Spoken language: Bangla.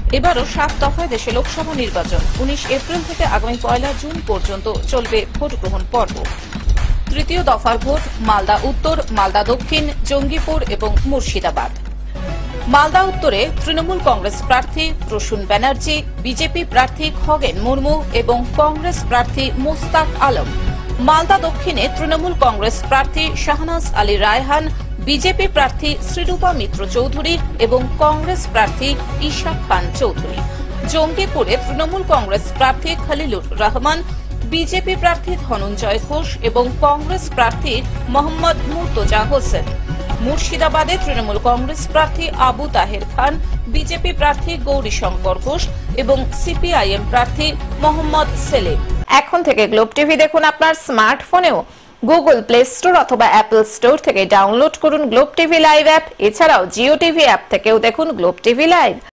এবারও 7 দফায় দেশে লোকসভা নির্বাচন। 19 এপ্রিল থেকে আগামী 1 জুন পর্যন্ত চলবে ভোট গ্রহণ পর্ব। তৃতীয় দফার ভোট মালদা উত্তর, মালদা দক্ষিণ, জঙ্গিপুর এবং মুর্শিদাবাদ। মালদা উত্তরে তৃণমূল কংগ্রেস প্রার্থী প্রসূন ব্যানার্জি, বিজেপি প্রার্থী খগেন মুর্মু এবং কংগ্রেস প্রার্থী মোস্তাক আলম। মালদা দক্ষিণে তৃণমূল কংগ্রেস প্রার্থী শাহনাজ আলী রায়হান, বিজেপি প্রার্থী শ্রীরূপা মিত্র চৌধুরী এবং কংগ্রেস প্রার্থী ইশাক খান চৌধুরী। জঙ্গিপুরে তৃণমূল কংগ্রেস প্রার্থী খলিলুর রহমান, বিজেপি প্রার্থী ধনঞ্জয় ঘোষ এবং কংগ্রেস প্রার্থী মোহাম্মদ মুর্তজা হোসেন। মুর্শিদাবাদে তৃণমূল কংগ্রেস প্রার্থী আবু তাহের খান, বিজেপি প্রার্থী গৌরীশঙ্কর ঘোষ এবং সিপিআইএম প্রার্থী মোহাম্মদ সেলিম। এখন থেকে গ্লোব টিভি দেখুন আপনার স্মার্টফোনেও। গুগল প্লে স্টোর অথবা অ্যাপল স্টোর থেকে ডাউনলোড করুন গ্লোব টিভি লাইভ অ্যাপ। এছাড়াও জিও টিভি অ্যাপ থেকেও দেখুন গ্লোব টিভি লাইভ।